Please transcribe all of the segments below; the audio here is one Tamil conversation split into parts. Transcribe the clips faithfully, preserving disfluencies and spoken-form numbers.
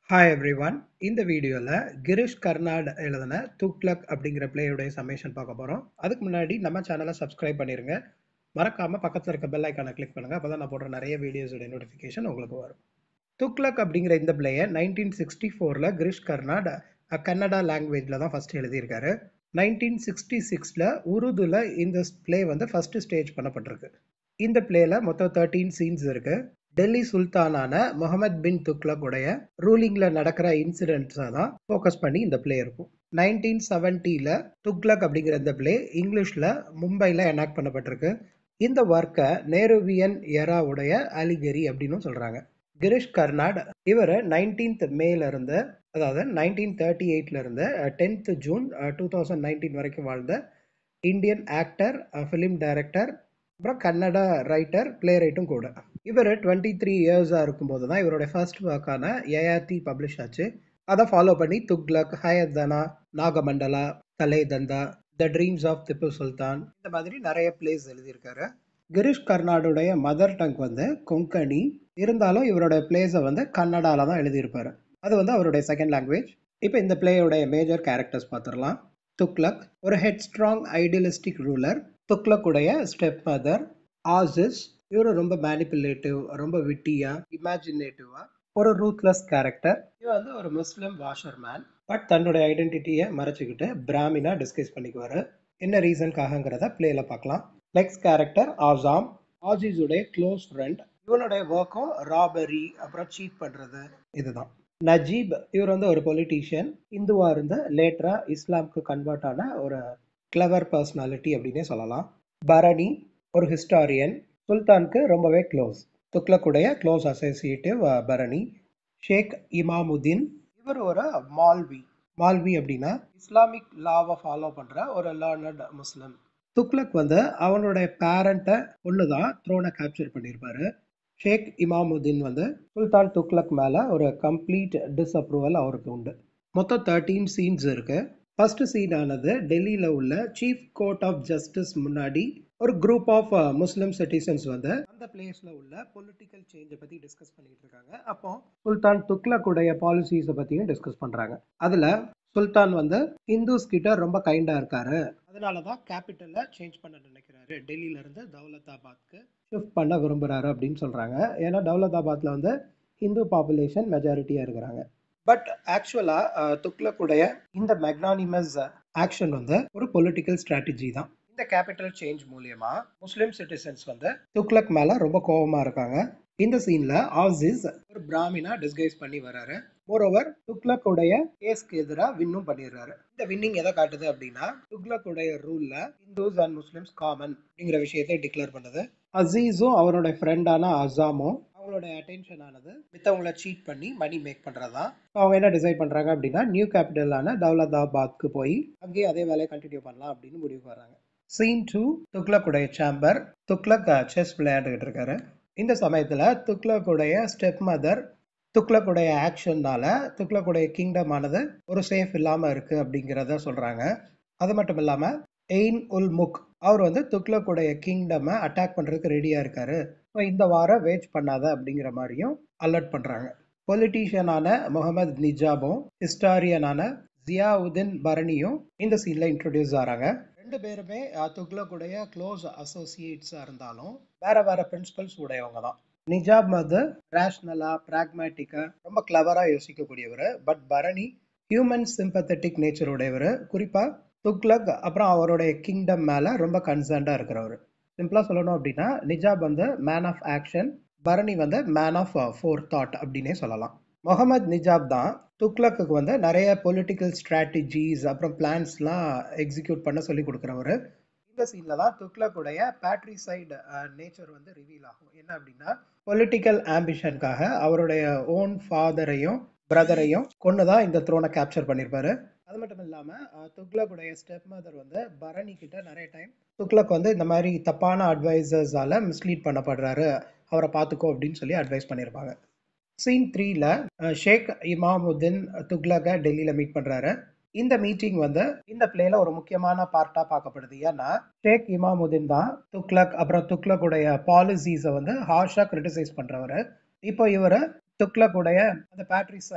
Hi everyone. இந்த வீடியோல கிரிஷ் கர்னாட் எழுதின துக்ளக் அப்படிங்கிற பிளேயுடைய சம்மேஷன் பார்க்க போறோம். அதுக்கு முன்னாடி நம்ம சேனலை சப்ஸ்கிரைப் பண்ணிருங்க. மறக்காம பக்கத்துல இருக்க பெல் ஐக்கானை கிளிக் பண்ணுங்க. அப்பதான் நான் போடுற நிறைய வீடியோஸோட நோட்டிஃபிகேஷன் உங்களுக்கு வரும். துக்ளக் அப்படிங்கிற இந்த பிளேயை நைன்டீன் சிக்ஸ்டி ஃபோர்ல கிரிஷ் கர்னாட் கன்னடா லாங்குவேஜ்ல தான் ஃபர்ஸ்ட் எழுதியிருக்காரு. நைன்டீன் சிக்ஸ்டி சிக்ஸ்ல உருதுல இந்த பிளே வந்து ஃபர்ஸ்ட் ஸ்டேஜ் பண்ணப்பட்டிருக்கு. இந்த பிளேல மொத்தம் தேர்ட்டீன் சீன்ஸ் இருக்கு. டெல்லி சுல்தானான முகமது பின் துக்ளக் உடைய ரூலிங்ல நடக்கிற இன்சிடென்ட்ஸை தான் ஃபோக்கஸ் பண்ணி இந்த பிளே இருக்கும். நைன்டீன் செவன்டில துக்ளக் அப்படிங்கிற இந்த பிளே இங்கிலீஷ்ல மும்பைல எனாக்ட் பண்ணப்பட்டிருக்கு. இந்த ஒர்க்கை நேருவியன் எராவுடைய அலிகரி அப்படின்னு சொல்றாங்க. கிரிஷ் கர்னாட் இவர் நைன்டீன்த் மேல இருந்து அதாவது நைன்டீன் தேர்ட்டி எயிட்ல இருந்து tenth June two thousand nineteen வரைக்கும் வாழ்ந்த இந்தியன் ஆக்டர், ஃபிலிம் டைரக்டர், அப்புறம் கன்னடா ரைட்டர், பிளே ரைட்டும் கூட. இவர் டுவெண்ட்டி த்ரீ இயர்ஸாக இருக்கும்போது தான் இவருடைய ஃபர்ஸ்ட் ஒர்க்கான யயாதி பப்ளிஷ் ஆச்சு. அதை ஃபாலோ பண்ணி Tughlaq, ஹயத்தனா, Nagamandala, Tale Danda, the dreams of Tipu Sultan இந்த மாதிரி நிறைய பிளேஸ் எழுதியிருக்காரு. கிரிஷ் கர்னாடுடைய மதர் டங் வந்து கொங்கணி இருந்தாலும் இவருடைய பிளேஸை வந்து கன்னடால தான் எழுதியிருப்பாரு. அது வந்து அவருடைய செகண்ட் லாங்குவேஜ். இப்போ இந்த பிளேயோடைய மேஜர் கேரக்டர்ஸ் பார்த்துடலாம். துக்ளக் ஒரு ஹெட் ஸ்ட்ராங் ஐடியலிஸ்டிக் ரூலர். துக்ளக்குடைய ஸ்டெப் மதர் ஆசிஸ், இவரு ரொம்ப மேனிப்புலேட்டிவ், ரொம்ப விட்டியா, இமேஜினேட்டிவா ஒரு ரூத்லெஸ் கேரக்டர். இவர் வந்து ஒரு முஸ்லிம் வாஷர்மேன். பட் தன்னுடைய ஐடென்டிட்டியை மறைச்சிக்கிட்டு பிராமினா டிஸ்கஸ் பண்ணிக்குவாரு. என்ன ரீசன்காகங்கிறத பிளேல பார்க்கலாம். நெக்ஸ்ட் கேரக்டர் ஆசாம், ஆசிஸுடைய க்ளோஸ் ஃப்ரெண்ட். இவனுடைய ஒர்க்கும் ராபரி, அப்புறம் சீட் பண்றது இதுதான். நஜீப் இவர் வந்து ஒரு பொலிட்டீஷியன். இந்துவா இருந்த லேட்டரா இஸ்லாமுக்கு கன்வெர்ட் ஆன ஒரு கிளவர் பர்சனாலிட்டி அப்படின்னே சொல்லலாம். பரணி ஒரு ஹிஸ்டாரியன், சுல்தானுக்கு ரொம்பவே க்ளோஸ். துக்ளக்குடைய க்ளோஸ் அசோசியேட்டிவ் பரணி. ஷேக் இமாமுதீன் இவர் ஒரு மால்வி. மால்வி அப்படின்னா இஸ்லாமிக் லாவை ஃபாலோ பண்ற ஒரு லேர்னட் முஸ்லிம். துக்ளக் வந்து அவனுடைய பேரண்ட்டை ஒன்று தான் த்ரோனை கேப்சர் பண்ணியிருப்பாரு. ஷேக் இமாமுதீன் வந்து சுல்தான் துக்ளக் மேலே ஒரு கம்ப்ளீட் டிஸ்அப்ரூவல் அவருக்கு உண்டு. மொத்தம் தேர்ட்டீன் சீன்ஸ் இருக்கு. ஃபர்ஸ்ட் சீன் ஆனது டெல்லியில் உள்ள சீஃப் கோர்ட் ஆஃப் ஜஸ்டிஸ் முன்னாடி ஒரு குரூப் ஆஃப் முஸ்லிம் சிட்டிசன்ஸ் வந்து அந்த பிளேஸ்ல உள்ள பொலிட்டிக்கல் சேஞ்சை பத்தி டிஸ்கஸ் பண்ணிட்டு இருக்காங்க. அப்போ சுல்தான் துக்ளக்குடைய பாலிசிஸை பத்தியும் டிஸ்கஸ் பண்றாங்க. அதுல சுல்தான் வந்து இந்துஸ் கிட்ட ரொம்ப கைண்டா இருக்காரு, அதனாலதான் கேபிட்டலை சேஞ்ச் பண்ண நினைக்கிறாரு, டெல்லியில இருந்து தௌலதாபாத்க்கு ஷிஃப்ட் பண்ண விரும்புறாரு அப்படின்னு சொல்றாங்க. ஏன்னா தௌலதாபாத்ல வந்து இந்து பாப்புலேஷன் மெஜாரிட்டியா இருக்கிறாங்க. பட் ஆக்சுவலா துக்ளக்குடைய இந்த மெக்னானிமஸ் ஆக்ஷன் வந்து ஒரு பொலிட்டிக்கல் ஸ்ட்ராட்டஜி தான். இந்த கேபிட்டல் சேஞ்ச் மூலியமா முஸ்லிம் சிட்டிசன்ஸ் வந்து துக்ளக் மேல ரொம்ப கோபமா இருக்காங்க. இந்த சீன்ல ஆசிஸ் ஒரு பிராமினா டிஸ்கைஸ் பண்ணி வராரு. மோரோவர் துக்ளக்குடைய கேஸ்க்கு எதிராக வின்னும் பண்ணிடுறாரு. இந்த வின்னிங் எதை காட்டுது அப்படின்னா துக்ளக்குடைய ரூல்ல இந்துஸ் அண்ட் முஸ்லிம்ஸ் காமன் அப்படிங்கிற விஷயத்தை டிக்ளேர் பண்ணுது. அசீஸும் அவருடைய ஃப்ரெண்டான அசாமும் அவங்களோட அட்டென்ஷன் ஆனது மித்தவங்களை சீட் பண்ணி மணி மேக் பண்றதா. அவங்க என்ன டிசைட் பண்றாங்க அப்படின்னா நியூ கேபிட்டலான தௌலதாபாத்க்கு போய் அங்கேயே அதே வேலையை கண்டினியூ பண்ணலாம் அப்படின்னு முடிவுக்கு வராங்க. சீன் டூ, துக்ளக்குடைய சேம்பர். துக்ளக் செஸ் விளையாண்டுகிட்டு இருக்காரு. இந்த சமயத்துல துக்ளக்குடைய ஸ்டெப் மதர் துக்ளக்குடைய ஆக்ஷன்னால துக்ளக்குடைய கிங்டம் ஆனது ஒரு சேஃப் இல்லாம இருக்கு அப்படிங்கிறத சொல்றாங்க. அது மட்டும் இல்லாம எயின் உல் முக் அவர் வந்து துக்ளக்குடைய கிங்டம் அட்டாக் பண்றதுக்கு ரெடியா இருக்காரு, இந்த வாரம் வேஜ் பண்ணாத அப்படிங்கிற மாதிரியும் அலர்ட் பண்றாங்க. பொலிட்டீஷியனான முகமது நிஜாபும் ஹிஸ்டாரியனான ஜியாவுதீன் பரணியும் இந்த சீன்ல இன்ட்ரோடியூஸ் ஆறாங்க. ரெண்டு பேருமே துக்ளக்குடைய க்ளோஸ் அசோசியேட்ஸா இருந்தாலும் வேற வேற பிரின்சிபல்ஸ் உடையவங்க தான். நிஜாப் வந்து ரேஷ்னலா, பிராக்மேட்டிக்கா, ரொம்ப கிளவரா யோசிக்கக்கூடியவர். But Barani human sympathetic nature உடையவர். குறிப்பா துக்ளக் அப்புறம் அவருடைய கிங்டம் மேல ரொம்ப கன்சர்ன்டா இருக்கிறவர். சிம்பிளா சொல்லணும் அப்படின்னா நிஜாப் வந்து மேன் ஆஃப் ஆக்ஷன், பரணி வந்து மேன் ஆஃப் ஃபோர் தாட் அப்படின்னே சொல்லலாம். முகமது நிஜாப் தான் துக்ளக்கு வந்து நிறைய பொலிட்டிக்கல் ஸ்ட்ராட்டஜிஸ் அப்புறம் பிளான்ஸ்லாம் எக்ஸிக்யூட் பண்ண சொல்லி கொடுக்குறவர். இந்த சீன்ல தான் துக்ளக்குடைய பேட்ரிசைட் நேச்சர் வந்து ரிவீல் ஆகும். என்ன அப்படின்னா பொலிட்டிக்கல் ஆம்பிஷனுக்காக அவருடைய ஓன் ஃபாதரையும் பிரதரையும் கொண்டுதான் இந்த த்ரோனை கேப்சர் பண்ணியிருப்பாரு. அது மட்டும் இல்லாம துக்ளக்குடைய ஸ்டெப் மதர் வந்து பரணி கிட்ட நிறைய டைம் துக்ளக் வந்து இந்த மாதிரி தப்பான அட்வைசர்ஸால மிஸ்லீட் பண்ணப்படுறாரு, அவரை பார்த்துக்கோ அப்படின்னு சொல்லி அட்வைஸ் பண்ணியிருப்பாங்க. சீன் த்ரீல ஷேக் இமாமுதீன் துக்ளக்கை டெல்லியில மீட் பண்றாரு. இந்த மீட்டிங் வந்து இந்த பிளேல ஒரு முக்கியமான பார்ட்டா பார்க்கப்படுது. ஏன்னா ஷேக் இமாமுதீன் தான் துக்ளக் அப்புறம் துக்ளக்குடைய பாலிசிஸை வந்து ஹார்ஷா கிரிட்டிசைஸ் பண்றவரு. இப்போ இவரு துக்ளக்குடைய அந்த பேட்ரிசைடு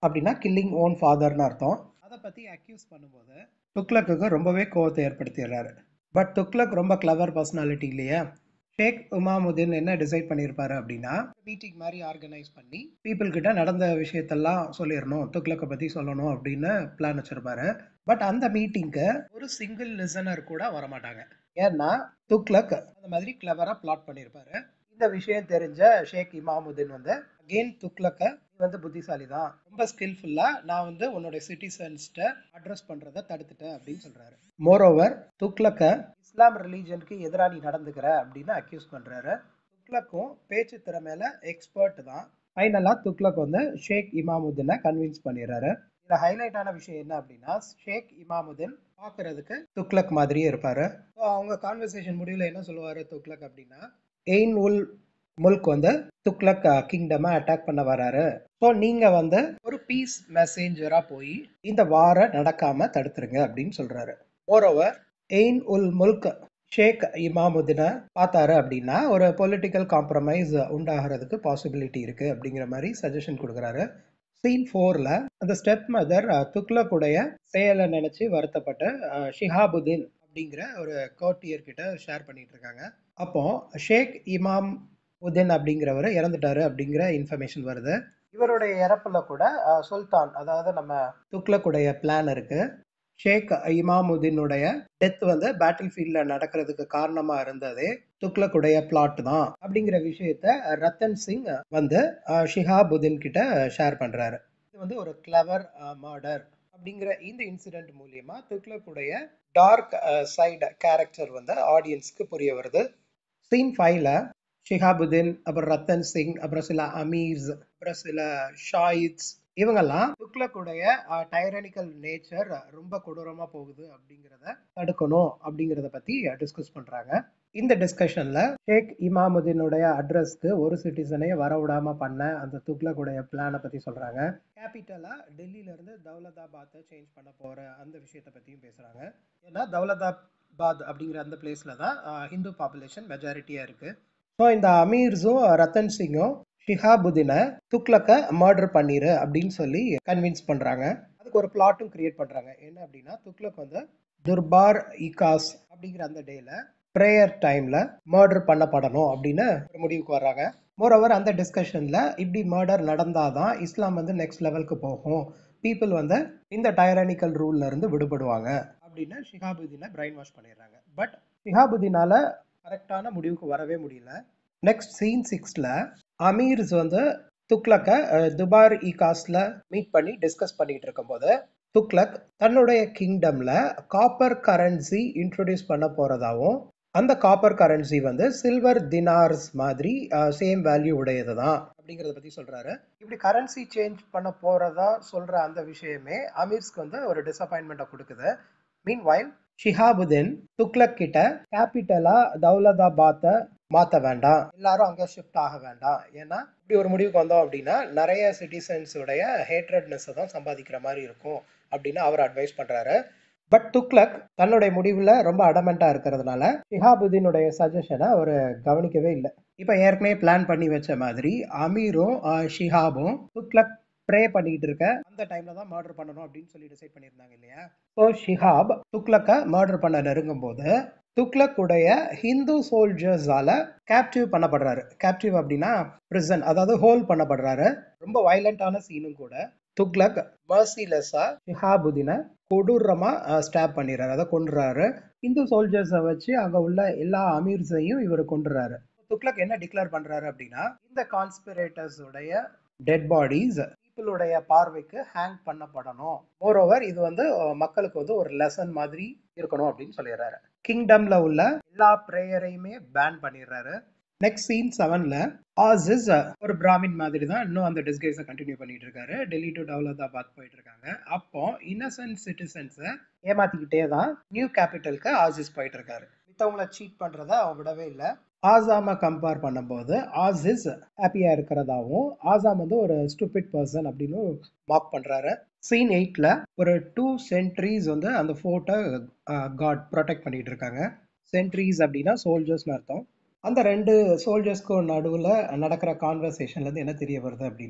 அப்படின்னா கில்லிங் ஓன் ஃபாதர்னு அர்த்தம். அதை பற்றி அக்யூஸ் பண்ணும்போது துக்ளக்கு ரொம்பவே கோவத்தை ஏற்படுத்திடுறாரு. பட் துக்ளக் ரொம்ப கிளவர் பர்சனாலிட்டி இல்லையா? ஷேக் இமாமுதீன் என்ன டிசைட் பண்ணியிருப்பாரு அப்படின்னா, மீட்டிங் மாதிரி ஆர்கனைஸ் பண்ணி பீப்புள் கிட்ட நடந்த விஷயத்தெல்லாம் சொல்லிடணும், துக்ளக்கை பற்றி சொல்லணும் அப்படின்னு பிளான் வச்சிருப்பாரு. பட் அந்த மீட்டிங்க்கு ஒரு சிங்கிள் லிசனர் கூட வரமாட்டாங்க. ஏன்னா துக்ளக் அந்த மாதிரி கிளவரா பிளாட் பண்ணியிருப்பாரு. இந்த விஷயம் தெரிஞ்ச ஷேக் இமாமுதீன் வந்து அகெயின் துக்ளக்கை வந்து புத்திசாலி தான், ரொம்ப ஸ்கில்ஃபுல்லா நான் வந்து உன்னோட சிட்டிசன்ஸ்ட அட்ரஸ் பண்றதை தடுத்துட்டேன் அப்படின்னு சொல்றாரு. மோரோவர் துக்ளக்க இஸ்லாம் ரிலீஜனுக்கு எதிராக நீ நடந்துக்கிற அப்படின்னு அக்யூஸ் பண்றாரு. துக்ளக்கும் பேச்சு திறமையில எக்ஸ்பர்ட் தான். ஃபைனலா துக்ளக் வந்து ஷேக் இமாமுதீனை கன்வின்ஸ் பண்ணிடுறாரு. இதுல ஹைலைட் ஆன விஷயம் என்ன அப்படின்னா, ஷேக் இமாமுதீன் பாக்குறதுக்கு துக்ளக் மாதிரியே இருப்பாரு. அவங்க கான்வர்சேஷன் முடிவில் என்ன சொல்லுவாரு துக்ளக் அப்படின்னா, எயின் உல் முல்க் வந்து துக்ளக் கிங்டமை அட்டாக் பண்ண வராரு. ஸோ நீங்க வந்து ஒரு பீஸ் மெசேஞ்சரா போய் இந்த வார நடக்காம தடுத்துருங்க அப்படின்னு சொல்றாரு. மோரோவர் எயின் உல் முல்க் ஷேக் இமாமுதீனை பார்த்தாரு அப்படின்னா ஒரு பொலிட்டிக்கல் காம்ப்ரமைஸ் உண்டாகிறதுக்கு பாசிபிலிட்டி இருக்கு அப்படிங்கிற மாதிரி சஜஷன் கொடுக்குறாரு. சீன் ஃபோர்ல அந்த ஸ்டெப் மதர் துக்ளக்குடைய செயலை நினைச்சு வருத்தப்பட்டு ஷிஹாபுதீன் அப்படிங்கிற ஒரு கோர்ட்டியர் கிட்ட ஷேர் பண்ணிட்டு இருக்காங்க. அப்போ ஷேக் இமாம் உதீன் அப்படிங்கிறவர் இறந்துட்டாரு அப்படிங்கிற இன்ஃபர்மேஷன் வருது. இவருடைய இறப்புல கூட சுல்தான், அதாவது நம்ம துக்ளக்குடைய பிளான் இருக்கு. ஷேக் இமாமுதீனுடைய டெத் வந்து பேட்டில் ஃபீல்ட்ல நடக்கிறதுக்கு காரணமா இருந்ததே துக்ளக்குடைய பிளாட் தான் அப்படிங்கிற விஷயத்த ரத்தன் சிங் வந்து ஷிஹாபுதீன் கிட்ட ஷேர் பண்றாரு. இது வந்து ஒரு கிளவர் மர்டர் அப்படிங்கிற இந்த இன்சிடென்ட் மூலியமா துக்ளக்குடைய டார்க் சைடு கேரக்டர் வந்து ஆடியன்ஸ்க்கு புரிய வருது. சீன் ஃபைவ்ல ஷிஹாபுதீன், அப்புறம் ரத்தன் சிங், அப்புறம் சில அமீர்ஸ், அப்புறம் சில ஷாயித்ஸ், இவங்கெல்லாம் துக்ளக்குடைய டைரனிக்கல் நேச்சர் ரொம்ப கொடூரமா போகுது அப்படிங்கிறத தடுக்கணும் அப்படிங்கிறத பத்தி டிஸ்கஸ் பண்றாங்க. இந்த டிஸ்கஷன்ல ஷேக் இமாமுதீனுடைய அட்ரஸ்க்கு ஒரு சிட்டிசனையே வர விடாம பண்ண அந்த துக்ளக்குடைய பிளானை பத்தி சொல்றாங்க. கேபிட்டலா டெல்லியில இருந்து தௌலதாபாத்தை சேஞ்ச் பண்ண போற அந்த விஷயத்தை பத்தியும் பேசுறாங்க. ஏன்னா தௌலதாபாத் அப்படிங்கிற அந்த பிளேஸ்ல தான் ஹிந்து பாப்புலேஷன் மெஜாரிட்டியா இருக்கு. ஸோ இந்த அமீர்ஸும் ரத்தன் சிங்கும் ஷிஹாபுதீனை துக்ளக்கை மர்டர் பண்ணிரு அப்படின்னு சொல்லி கன்வின்ஸ் பண்றாங்க. அதுக்கு ஒரு பிளாட்டும் கிரியேட் பண்றாங்க. என்ன அப்படின்னா, துக்ளக் வந்து துர்பார் இகாஸ் அப்படிங்கிற அந்த டேல ப்ரேயர் டைம்ல மர்டர் பண்ணப்படணும் அப்படின்னு ஒரு முடிவுக்கு வர்றாங்க. மோரோவர் அந்த டிஸ்கஷன்ல இப்படி மர்டர் நடந்தாதான் இஸ்லாம் வந்து நெக்ஸ்ட் லெவலுக்கு போகும், பீப்புள் வந்து இந்த டைரானிக்கல் ரூல்ல இருந்து விடுபடுவாங்க அப்படின்னு ஷிஹாபுதீனை பிரைன் வாஷ் பண்ணிடுறாங்க. பட் ஷிஹாபுதீனால கரெக்டான முடிவுக்கு வரவே முடியல. நெக்ஸ்ட் சீன் சிக்ஸ்ல அமீர்ஸ் வந்து துக்ளக்கை துபார் இகாஸ்ல மீட் பண்ணி டிஸ்கஸ் பண்ணிட்டு இருக்கும்போது துக்ளக் தன்னுடைய கிங்டம்ல காப்பர் கரன்சி இன்ட்ரோடியூஸ் பண்ண போறதாவும், அந்த காப்பர் கரன்சி வந்து சில்வர் தினார்ஸ் மாதிரி சேம் வேல்யூ உடையது தான் அப்படிங்கிறத பத்தி சொல்றாரு. இப்படி கரன்சி சேஞ்ச் பண்ண போறதா சொல்ற அந்த விஷயமே அமீர்ஸ்க்கு வந்து ஒரு டிசப்பாயின்மெண்ட்டை கொடுக்குது. மீன்வைல் ஷிஹாபுதீன் துக்ளக் கிட்ட கேபிட்டலா தௌலதாபாத்தை மாற்ற வேண்டாம், எல்லாரும் அங்கே ஷிஃப்ட் ஆக வேண்டாம், ஏன்னா இப்படி ஒரு முடிவுக்கு வந்தோம் அப்படின்னா நிறைய சிட்டிசன்ஸுடைய ஹேட்ரட்னஸை தான் சம்பாதிக்கிற மாதிரி இருக்கும் அப்படின்னு அவர் அட்வைஸ் பண்றாரு. பட் துக்ளக் தன்னுடைய முடிவில் ரொம்ப அடமெண்டா இருக்கிறதுனால ஷிஹாபுதீனுடைய சஜஷனை அவர் கவனிக்கவே இல்லை. இப்போ ஏற்கனவே பிளான் பண்ணி வச்ச மாதிரி அமீரும் ஷிஹாபும் துக்ளக் ப்ரே பண்ணிட்டு இருக்க அந்த டைம்ல தான் மர்டர் பண்ணணும் அப்படின்னு சொல்லி டிசைட் பண்ணியிருந்தாங்க இல்லையா? ஸோ ஷிஹாப் துக்ளக்கை மர்டர் பண்ண நெருங்கும் போது துக்ளக்குடைய ஹிந்து சோல்ஜர்ஸால கேப்டிவ் பண்ணப்படுறாரு. கேப்டிவ் அப்படின்னா பிரிசன், அதாவது ஹோல்ட் பண்ணப்படுறாரு. ரொம்ப வயலண்டான சீனும் கூட. துக்ளக் மர்சிலெஸ்ஸா ஷிஹாபுதீனை கொடூரமா ஸ்டாப் பண்ணிடுறாரு, அதை கொண்டுறாரு. இந்து சோல்ஜர்ஸை வச்சு அங்க உள்ள எல்லா அமீர்ஸையும் இவர் கொண்டுறாரு. துக்ளக் என்ன டிக்ளேர் பண்றாரு அப்படின்னா, இந்த கான்ஸ்பிரேட்டர்ஸ் உடைய டெட் பாடிஸ் பீப்புளுடைய பார்வைக்கு ஹேங் பண்ணப்படணும். மோரோவர் இது வந்து மக்களுக்கு வந்து ஒரு லெசன் மாதிரி இருக்கணும் அப்படின்னு சொல்லிடுறாரு. கிங்டம்ல உள்ள எல்லா பிரேயரையுமே பேன் பண்ணிடுறாரு. நெக்ஸ்ட் சீன் செவன்ல ஆசிஸ் ஒரு பிராமின் மாதிரி தான் இன்னும் அந்த டிஸ்கைஸை கண்டினியூ பண்ணிட்டு இருக்காரு. டெல்லி டு தௌலதாபாத் போயிட்டு இருக்காங்க. அப்போ இன்னசென்ட் சிட்டிசன்ஸை ஏமாத்திக்கிட்டே தான் நியூ கேபிட்டலுக்கு ஆசிஸ் போயிட்டு இருக்காரு. மித்தவங்களை சீட் பண்றத அவன் விடவே இல்லை. ஆசாமை கம்பேர் பண்ணும்போது ஆசிஸ் ஹாப்பியா இருக்கிறதாவும், ஆசாம் வந்து ஒரு ஸ்டூபிட் பர்சன் அப்படின்னு மார்க் பண்றாரு. சீன் எயிட்ல ஒரு டூ சென்ட்ரிஸ் வந்து அந்த ஃபோர்ட்டை காட் ப்ரொடெக்ட் பண்ணிட்டு இருக்காங்க. சென்ட்ரிஸ் அப்படின்னா சோல்ஜர்ஸ்னு அர்த்தம். அந்த ரெண்டு சோல்ஜர்ஸ்க்கு நடுவில் நடக்கிற கான்வர்சேஷன்லேருந்து என்ன தெரிய வருது அப்படின்னா,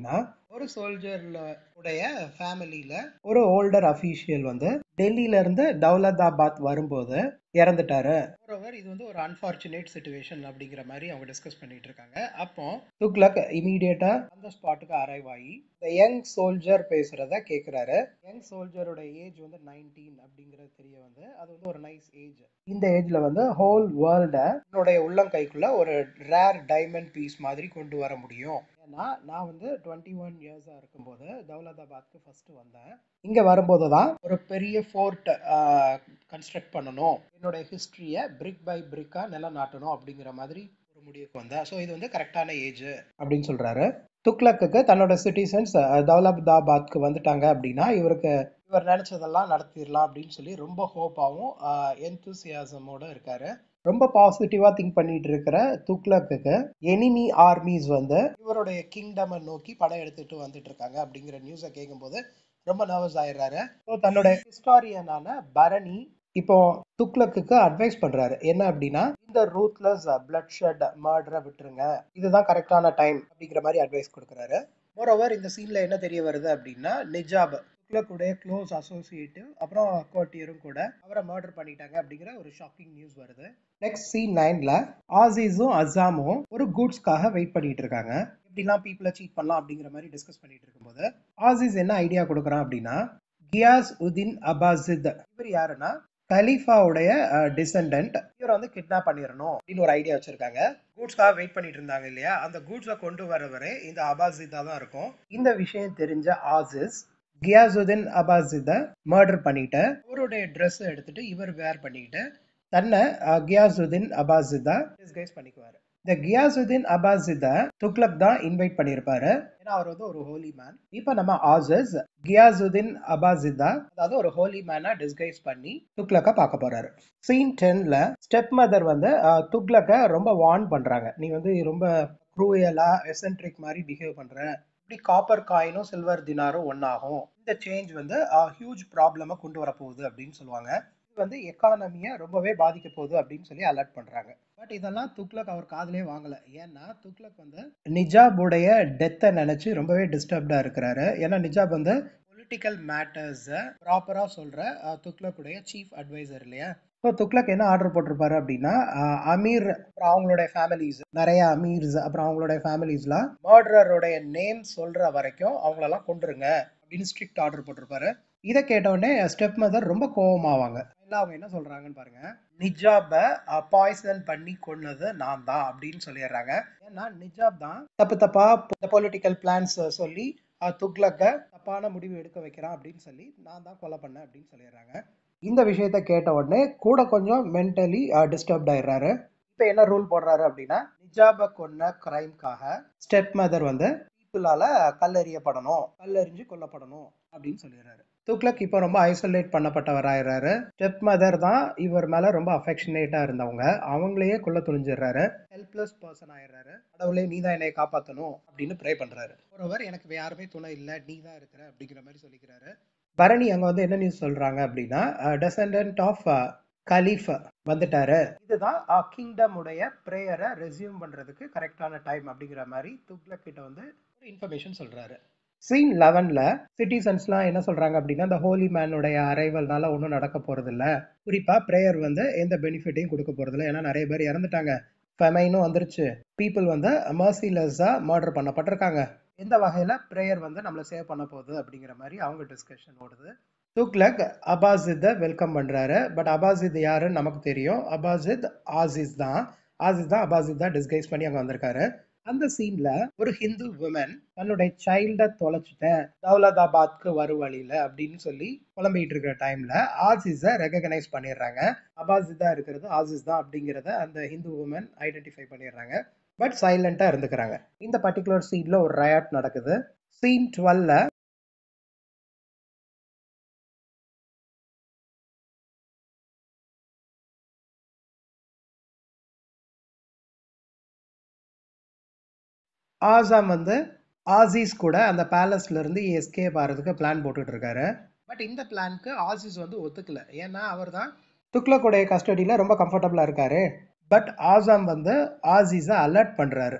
ஒரு சோல்ஜர்ல உடைய ஃபேமிலியில ஒரு ஓல்டர் அஃபீஷியல் வந்து டெல்லியில இருந்து தௌலதாபாத் வரும்போது இறந்துட்டாரு. மோரோவர் இது வந்து ஒரு அன்பார்ச்சுனேட் சிச்சுவேஷன் அப்படிங்கிற மாதிரி அவங்க டிஸ்கஸ் பண்ணிட்டு இருக்காங்க. அப்போ துக்ளக் இமீடியட்டா அந்த ஸ்பாட்டுக்கு அரைவ் ஆகி இந்த யங் சோல்ஜர் பேசுறத கேட்கிறாரு. யங் சோல்ஜரோட ஏஜ் வந்து நைன்டீன் அப்படிங்கிறது தெரிய வந்து அது வந்து ஒரு நைஸ் ஏஜ். இந்த ஏஜ்ல வந்து ஹோல் வேர்ல்ட என்னுடைய உள்ளங்கைக்குள்ள ஒரு ரேர் டைமண்ட் பீஸ் மாதிரி கொண்டு வர முடியும். ஏன்னா நான் வந்து டுவெண்ட்டி ஒன் இயர்ஸா இருக்கும்போது தௌலதாபாத்க்கு ஃபர்ஸ்ட் வந்தேன். இங்க வரும்போது தான் ஒரு பெரிய ஃபோர்ட் கன்ஸ்ட்ரக்ட் பண்ணணும், என்னுடைய ஹிஸ்டரியை பிரிக் பை பிரிக்கா நிலநாட்டணும் அப்படிங்கிற மாதிரி ஒரு முடிவுக்கு வந்தேன். ஸோ இது வந்து கரெக்டான ஏஜ் அப்படின்னு சொல்றாரு. துக்ளக்கு தன்னோட சிட்டிசன்ஸ் தௌலதாபாத்க்கு வந்துட்டாங்க அப்படின்னா இவருக்கு இவர் நினைச்சதெல்லாம் நடத்திடலாம் அப்படின்னு சொல்லி ரொம்ப ஹோப்பாகவும் எந்தூசியாசமோட இருக்காரு. ரொம்ப பாசிட்டிவா திங்க் பண்ணிட்டு இருக்கிற துக்ளக்கு எனிமி ஆர்மிஸ் வந்து இவருடைய கிங்டம் நோக்கி படம் எடுத்துட்டு வந்துட்டு இருக்காங்க அப்படிங்கிற நியூஸை கேட்கும்போது ரொம்ப நர்வஸ் ஆயிடுறாரு. ஸோ தன்னோட ஹிஸ்டாரியனான பரணி இப்போ துக்ளக்கு அட்வைஸ் பண்றாரு. என்ன அப்படின்னா இந்த ரூத்லெஸ் பிளட் ஷெட் மர்டரை விட்டுருங்க, இதுதான் கரெக்டான டைம் அப்படிங்கிற மாதிரி அட்வைஸ் கொடுக்குறாரு. மோரோவர் இந்த சீன்ல என்ன தெரிய வருது அப்படின்னா நிஜாப் துக்ளக்குடைய க்ளோஸ் அசோசியேட்டிவ் அப்புறம் கோட்டியரும் கூட அவரை மர்டர் பண்ணிட்டாங்க அப்படிங்கிற ஒரு ஷாக்கிங் நியூஸ் வருது. நெக்ஸ்ட் சீன் நைன்ல ஆசிஸும் அசாமும் ஒரு கூட்ஸ்க்காக வெயிட் பண்ணிட்டு இருக்காங்க. எப்படிலாம் பீப்புளை சீட் பண்ணலாம் அப்படிங்கிற மாதிரி டிஸ்கஸ் பண்ணிட்டு இருக்கும்போது ஆசிஸ் என்ன ஐடியா கொடுக்குறான் அப்படின்னா கியாஸ் உதீன் அபாசித் இவர் யாருன்னா கலீஃபாவுடைய டிசெண்டன்ட், இவர் வந்து கிட்னாப் பண்ணிடணும் அப்படின்னு ஒரு ஐடியா வச்சிருக்காங்க. கூட்ஸ்க்காக வெயிட் பண்ணிட்டு இருந்தாங்க இல்லையா, அந்த கூட்ஸை கொண்டு வரவரை இந்த அபாசிதா தான் இருக்கும். இந்த விஷயம் தெரிஞ்ச ஆசிஸ் கியாசுதீன் அபாசித மர்டர் பண்ணிட்டு அவருடைய ட்ரெஸ் எடுத்துட்டு இவர் வேர் பண்ணிட்டு தன்னை கியாசுதீன் அபாசிதா டிஸ்கைஸ் பண்ணிக்குவாரு. இந்த கியாசுதீன் அபாசித துக்ளக் தான் இன்வைட் பண்ணியிருப்பாரு. ஏன்னா அவர் வந்து ஒரு ஹோலி மேன். இப்ப நம்ம ஆசிஸ் கியாசுதீன் அபாசிதா அதாவது ஒரு ஹோலி மேனா டிஸ்கைஸ் பண்ணி துக்ளக்க பார்க்க போறாரு. சீன் டென்ல ஸ்டெப் மதர் வந்து துக்ளக்க ரொம்ப வார்ன் பண்றாங்க. நீ வந்து ரொம்ப க்ரூயலா எசென்ட்ரிக் மாதிரி பிஹேவ் பண்ற, இப்படி காப்பர் காயினும் சில்வர் தினாரும் ஒன்னாகும், இந்த சேஞ்ச் வந்து ஹியூஜ் ப்ராப்ளமை கொண்டு வரப்போகுது அப்படின்னு சொல்லுவாங்க. வந்து எக்கானமியை ரொம்பவே பாதிக்க போகுது அப்படின்னு சொல்லி அலர்ட் பண்றாங்க. பட் இதெல்லாம் துக்ளக் அவர் காதலே வாங்கல. ஏன்னா துக்ளக் வந்து நிஜாபுடைய டெத்தை நினைச்சு ரொம்பவே டிஸ்டர்ப்டா இருக்கிறாரு. ஏன்னா நிஜாப் வந்து பொலிட்டிக்கல் மேட்டர்ஸை ப்ராப்பரா சொல்ற துக்ளக்குடைய சீஃப் அட்வைசர் இல்லையா. ஸோ துக்ளக் என்ன ஆர்டர் போட்டிருப்பாரு அப்படின்னா அமீர் அப்புறம் அவங்களுடைய ஃபேமிலிஸ் நிறைய அமீர்ஸ் அப்புறம் அவங்களுடைய ஃபேமிலிஸ்லாம் மர்டரோடைய நேம் சொல்ற வரைக்கும் அவங்களெல்லாம் கொண்டுருங்க அப்படின்னு ஸ்ட்ரிக்ட் ஆர்டர் போட்டிருப்பாரு. இதை கேட்டவுடனே ஸ்டெப் மதர் ரொம்ப கோபமாவாங்க. இல்லை அவங்க என்ன சொல்றாங்கன்னு பாருங்க, நிஜாப பாய்சன் பண்ணி கொன்னது நான் தான் அப்படின்னு சொல்லிடுறாங்க. ஏன்னா நிஜாப் தான் தப்பு தப்பா பொலிட்டிக்கல் பிளான்ஸ் சொல்லி துக்ளக்க தப்பான முடிவு எடுக்க வைக்கிறான் அப்படின்னு சொல்லி நான் தான் கொலை பண்ணேன் அப்படின்னு சொல்லிடுறாங்க. இந்த விஷயத்த கேட்ட உடனே கூட கொஞ்சம் மென்டலி டிஸ்டர்ப்ட் ஆயிடுறாரு. இப்போ என்ன ரூல் போடுறாரு அப்படின்னா நிஜாப கொன்ன கிரைம்காக ஸ்டெப் மதர் வந்து பீப்புளால கல்லெறியப்படணும், கல்லெறிஞ்சு கொல்லப்படணும் அப்படின்னு சொல்லிடுறாரு. துக்ளக் இப்போ ரொம்ப ஐசோலேட் பண்ணப்பட்டவராயிடுறாரு. ஸ்டெப் மதர் தான் இவர் மேல ரொம்ப அஃபெக்ஷனேட்டா இருந்தவங்க, அவங்களையே கொல்ல துணிஞ்சிடுறாரு. ஹெல்ப்லெஸ் பர்சன் ஆயிடுறாரு. கடவுளே நீ தான் என்னை காப்பாற்றணும் அப்படின்னு ப்ரே பண்றாரு. ஒருவர் எனக்கு யாருமே துணை இல்லை, நீ தான் இருக்கிற அப்படிங்கிற மாதிரி சொல்லிக்கிறாரு. பரணி அங்க வந்து என்ன நியூஸ் சொல்றாங்க அப்படின்னா டெசெண்டன்ட் ஆஃப் கலீஃப் வந்துட்டாரு, இதுதான் கிங்டம் உடைய பிரேயரை ரெஸ்யூம் பண்றதுக்கு கரெக்டான டைம் அப்படிங்கிற மாதிரி துக்ளக் கிட்ட வந்து ஒரு இன்ஃபர்மேஷன் சொல்றாரு. சீன் லெவன்ல சிட்டிசன்ஸ்லாம் என்ன சொல்றாங்க அப்படின்னா இந்த ஹோலி மேனுடைய அரைவல்னால ஒன்றும் நடக்க போறது இல்லை, குறிப்பா பிரேயர் வந்து எந்த பெனிஃபிட்டையும் கொடுக்க போறது இல்லை, ஏன்னா நிறைய பேர் இறந்துட்டாங்க, ஃபெமைனும் வந்துருச்சு, பீப்புள் வந்து மர்சிலெஸ்ஸா மர்டர் பண்ணப்பட்டிருக்காங்க, எந்த வகையில பிரேயர் வந்து நம்மளை சேவ் பண்ண போகுது அப்படிங்கிற மாதிரி அவங்க டிஸ்கஷன் ஓடுது. துக்ளக் அபாசித்தை வெல்கம் பண்றாரு. பட் அபாசித் யாருன்னு நமக்கு தெரியும், அபாசித் ஆசிஸ் தான். ஆசிஸ் தான் அபாசித் தான் டிஸ்கைஸ் பண்ணி அங்க வந்திருக்காரு. அந்த சீன்ல ஒரு ஹிந்து விமன் தன்னுடைய சைல்ட தொலைச்சிட்டேன் தௌலதாபாத்க்கு வரும் வழியில அப்படின்னு சொல்லி புலம்பிட்டு இருக்கிற டைம்ல ஆசிஸை ரெகனைஸ் பண்ணிடுறாங்க. அபாசிதா இருக்கிறது ஆசிஸ் தான் அப்படிங்கிறத அந்த ஹிந்து விமன் ஐடென்டிஃபை பண்ணிடுறாங்க. பட் சைலண்டா இருந்துக்கிறாங்க. இந்த பர்டிகுலர் சீன்ல ஒரு ரயாட் நடக்குது. சீன் டுவெல்ல ஆசாம் வந்து ஆசிஸ் கூட அந்த பேலஸ்ல இருந்து எஸ்கேப் ஆகிறதுக்கு பிளான் போட்டுட்டு இருக்காரு. பட் இந்த பிளானுக்கு ஆசிஸ் வந்து ஒத்துக்கல. ஏன்னா அவர் தான் துக்ளக்குடைய கஸ்டடியில ரொம்ப கம்ஃபர்டபுளா இருக்காரு. பட் ஆசாம் வந்து ஆசிஸை அலர்ட் பண்றாரு.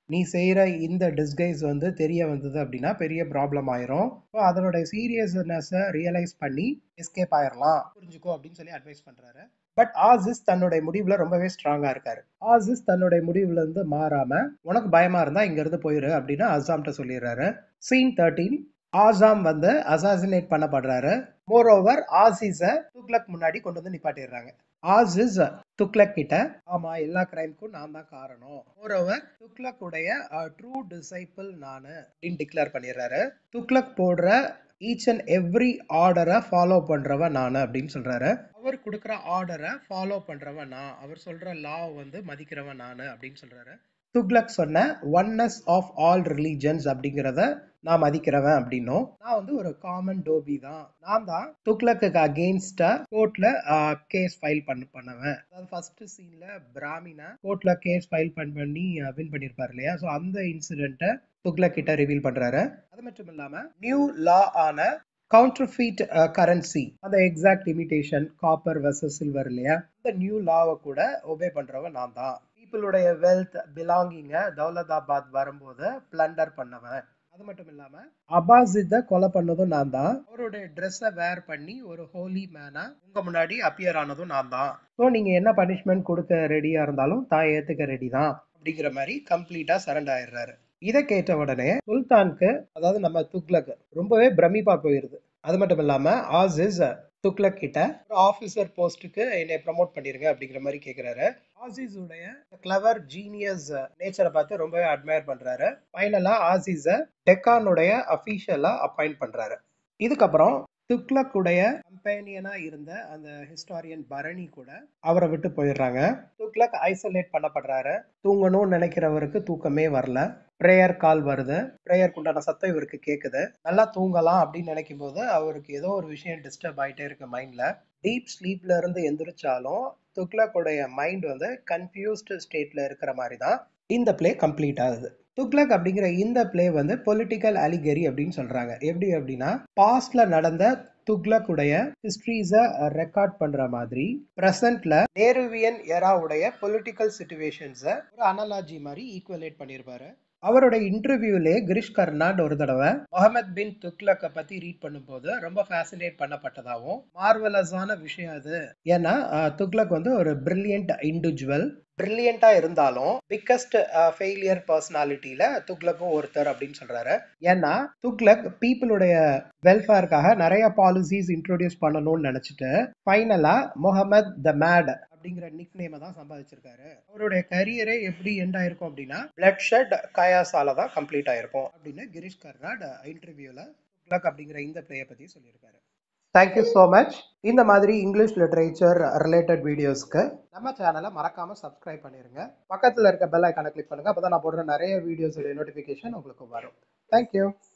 நீ செய்யற இந்த டிஸ்கைஸ் வந்து தெரிய வந்தது அப்படின்னா பெரிய ப்ராப்ளம் ஆயிரும். ஸோ அதனுடைய சீரியஸ்னஸை ரியலைஸ் பண்ணி எஸ்கேப் ஆயிரலாம், புரிஞ்சுக்கோ அப்படின்னு சொல்லி அட்வைஸ் பண்றாரு. பட் ஆசிஸ் தன்னுடைய முடிவுல ரொம்பவே ஸ்ட்ராங்கா இருக்காரு. ஆசிஸ் தன்னுடைய முடிவுல இருந்து மாறாம உனக்கு பயமா இருந்தா இங்க இருந்து போயிரு அப்படின்னு அசாம்கிட்ட சொல்லிடுறாரு. Scene thirteen. ஆசாம் வந்து அசாசினேட் பண்ணப்படுறாரு. மோர் ஓவர் ஆசிஸை துக்ளக் முன்னாடி கொண்டு வந்து நிப்பாட்டிடுறாங்க. ஆசிஸ் துக்ளக் கிட்ட ஆமா எல்லா கிரைம்க்கும் நான் தான் காரணம், மோர் ஓவர் துக்ளக் உடைய ட்ரூ டிசைபிள் நானு அப்படின்னு டிக்ளேர் பண்ணிடுறாரு. துக்ளக் போடுற ஈச் அண்ட் எவ்ரி ஆர்டரை ஃபாலோ பண்றவன் நானு அப்படின்னு சொல்றாரு. அவர் கொடுக்குற ஆர்டரை ஃபாலோ பண்றவன் நான், அவர் சொல்ற லா வந்து மதிக்கிறவன் நானு அப்படின்னு சொல்றாரு. துக்ளக் சொன்ன ஒன்னஸ் ஆஃப் ஆல் ரிலீஜன்ஸ் அப்படிங்கிறத நான் மதிக்கிறவன் அப்படின்னும், நான் வந்து ஒரு காமன் டோபி தான், நான் தான் துக்ளக்கு அகெயின்ஸ்டா கோர்ட்ல கேஸ் ஃபைல் பண்ண பண்ணவன். அதாவது ஃபர்ஸ்ட் சீன்ல பிராமினா கோர்ட்ல கேஸ் ஃபைல் பண்ணி வின் பண்ணிருப்பாரு இல்லையா, ஸோ அந்த இன்சிடென்ட்டை துக்ளக் கிட்ட ரிவீல் பண்றாரு. அது மட்டும் இல்லாம நியூ லா ஆன கவுண்டர்ஃபீட் கரன்சி, அந்த exact imitation copper versus silver இல்லையா, இந்த நியூ லாவை கூட ஒபே பண்றவன் நான் தான். பீப்புளுடைய வெல்த் பிலாங்கிங்க தௌலதாபாத் வரும்போது பிளண்டர் பண்ணவன். அது மட்டும் இல்லாம அபாசித்தை கொலை பண்ணதும் நான் தான். அவருடைய ட்ரெஸ்ஸை வேர் பண்ணி ஒரு ஹோலி மேனா உங்க முன்னாடி அப்பியர் ஆனதும் நான் தான். ஸோ நீங்க என்ன பனிஷ்மெண்ட் கொடுக்க ரெடியா இருந்தாலும் தான் ஏத்துக்க ரெடி தான் அப்படிங்கிற மாதிரி கம்ப்ளீட்டா சரண்டர் ஆயிடுறாரு. இதை கேட்ட உடனே சுல்தானுக்கு, அதாவது நம்ம துக்ளக், ரொம்பவே பிரமிப்பா போயிருது. அது மட்டும் இல்லாம ஆசிஸ் துக்ளக் கிட்ட ஒரு ஆபீசர் போஸ்ட்டுக்கு என்னை ப்ரமோட் பண்ணிருங்க அப்படிங்கிற மாதிரி கேட்கிறாரு. ஆசிஸ் உடைய கிளவர் ஜீனியஸ் நேச்சரை பார்த்து ரொம்பவே அட்மையர் பண்றாரு. ஃபைனலா ஆசிஸ டெக்கானுடைய அபிஷியலா அப்பாயிண்ட் பண்றாரு. இதுக்கப்புறம் துக்ளக் உடைய கம்பேனியனா இருந்த அந்த ஹிஸ்டாரியன் பரணி கூட அவரை விட்டு போயிடுறாங்க. துக்ளக் ஐசோலேட் பண்ணப்படுறாரு. தூங்கணும்னு நினைக்கிறவருக்கு தூக்கமே வரல. ப்ரேயர் கால் வருது, ப்ரேயருக்கு உண்டான சத்தம் இவருக்கு கேட்குது. நல்லா தூங்கலாம் அப்படின்னு நினைக்கும் போது அவருக்கு ஏதோ ஒரு விஷயம் டிஸ்டர்ப் ஆகிட்டே இருக்கு மைண்ட்ல. டீப் ஸ்லீப்ல இருந்து எந்திரிச்சாலும் துக்ளக்குடைய மைண்ட் வந்து கன்ஃபியூஸ்டு ஸ்டேட்ல இருக்கிற மாதிரி தான் இந்த பிளே கம்ப்ளீட் ஆகுது. துக்ளக் அப்படிங்கிற இந்த பிளே வந்து பொலிட்டிக்கல் அலிகரி அப்படின்னு சொல்றாங்க. எப்படி அப்படின்னா, பாஸ்ட்ல நடந்த துக்ளக் உடைய ஹிஸ்டரிஸை ரெக்கார்ட் பண்ற மாதிரி பிரசன்ட்ல நேருவியன் எராவுடைய பொலிட்டிக்கல் சிச்சுவேஷன்ஸை ஒரு அனலாஜி மாதிரி ஈக்குவலேட் பண்ணியிருப்பாரு. அவரோட இன்டர்வியூலே கிரிஷ் கர்னாட் ஒரு தடவை முகமது பின் துக்ளக்கை பத்தி ரீட் பண்ணும்போது ரொம்ப ஃபேசினேட் பண்ணப்பட்டதாகவும், மார்வலஸான விஷயம் அது, ஏன்னா துக்ளக் வந்து ஒரு பிரில்லியன்ட் இண்டிவிஜுவல், பிரில்லியண்டா இருந்தாலும் பிக்கஸ்ட் ஃபெயிலியர் பர்சனாலிட்டியில துக்ளக்கும் ஒருத்தர் அப்படின்னு சொல்றாரு. ஏன்னா துக்ளக் பீப்புளுடைய வெல்ஃபேருக்காக நிறைய பாலிசிஸ் இன்ட்ரோடியூஸ் பண்ணணும்னு நினைச்சிட்டு ஃபைனலா முகமது த மேட் அப்படிங்கிற நிக் நேமை தான் சம்பாதிச்சிருக்காரு. அவருடைய கரியரே எப்படி எண்ட் ஆயிருக்கும் அப்படின்னா பிளட் ஷெட் கயாசால தான் கம்ப்ளீட் ஆயிருக்கும் அப்படின்னு கிரிஷ் கர்னாட் இன்டர்வியூல துக்ளக் அப்படிங்கிற இந்த பிளேயை பத்தி சொல்லியிருக்காரு. Thank you so much. இந்த மாதிரி இங்கிலீஷ் லிட்ரேச்சர் ரிலேட்டட் வீடியோஸ்க்கு நம்ம சேனலை மறக்காம சப்ஸ்கிரைப் பண்ணிருங்க. பக்கத்தில் இருக்க பெல் ஐக்கானை கிளிக் பண்ணுங்க. அப்பதான் நான் போடுற நிறைய வீடியோஸோட நோட்டிஃபிகேஷன் உங்களுக்கு வரும். தேங்க்யூ.